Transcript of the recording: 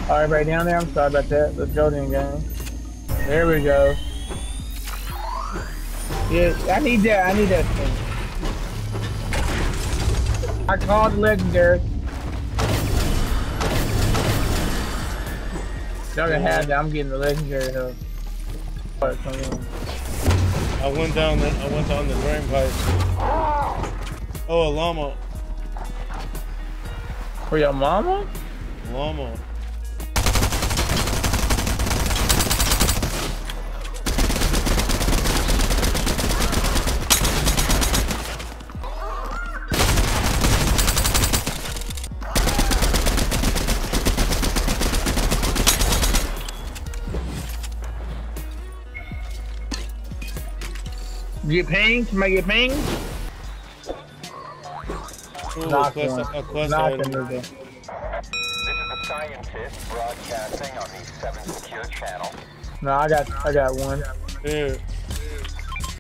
Alright, right down there. I'm sorry about that. Let's go then, gang. There we go. Yeah, I need that. I need that thing. I called the legendary. Y'all gonna have that. I'm getting the legendary help. I went down the drain pipe. Oh, a llama. For your mama? Llama. Get pinged? Somebody get pinged? Knock one. This is the scientist broadcasting on the 7 secure channel. No, I got one. Here.